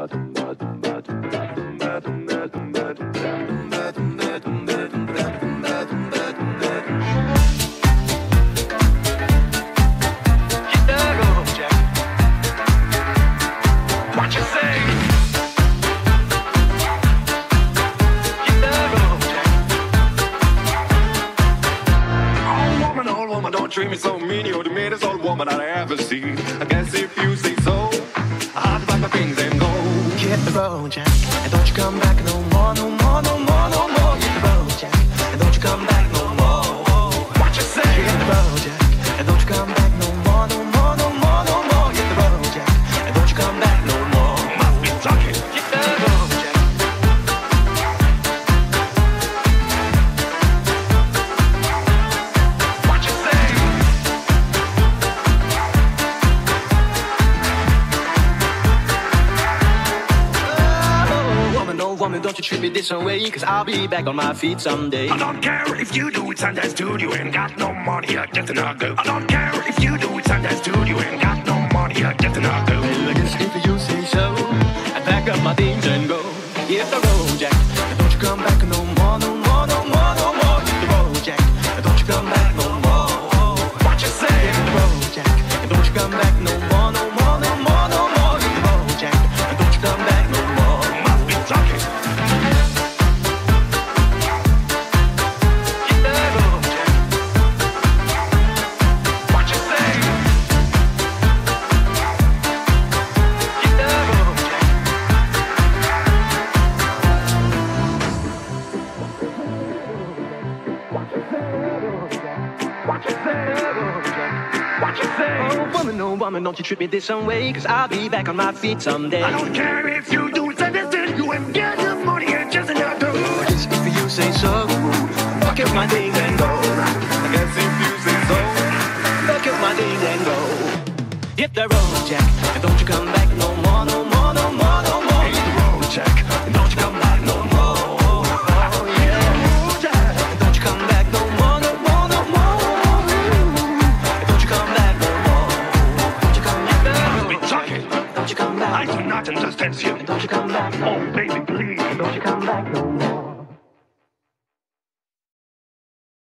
Treat me so mean, you're the meanest old woman I ever seen. I guess if you say so, I'll pack my things and go. Hit the road, Jack, and don't you come back no more, no more, no more, no more. Hit the road, Jack, and don't you come back no more. What you say? Hit the road, Jack, and don't you come back no more, no more, no more, no more. Hit the road, Jack, and don't you come back no more. Must be talking. Hit the road, Jack. What you say? Woman, don't you treat me this way, cause I'll be back on my feet someday. I don't care if you do it Sunday studio ain't got no money, I just enough go. I don't care if you do it Sunday studio ain't got no money, I just enough go. Well, I guess if you say so, I pack up my things and go. Hit the road, Jack, and don't you come back no more, no more, no more, no more. Hit the road, Jack, and don't you come back no more. What you say? Hit the road, Jack, and don't you come back no more, no more, no more, no more. Hit the road, Jack, and don't you come back no more. Must be talking. Oh woman, don't you treat me this way, cause I'll be back on my feet someday. I don't care if you do it Sunday studio ain't got no money, I just enough go. I guess if you say so, pack up my things and go. I guess if you say so, Pack up my things and go. Hit the road, Jack, and don't you come back no more, no more, no more, no more. hit the road, Jack, and don't you come back no more. Oh yeah, Jack, and don't you come back no more, no more, no more. And don't you come back no more. Don't you come back no Must be more. talking. Don't you come back. I do not understand you. And don't you come back no Oh, baby, please. Don't you come back no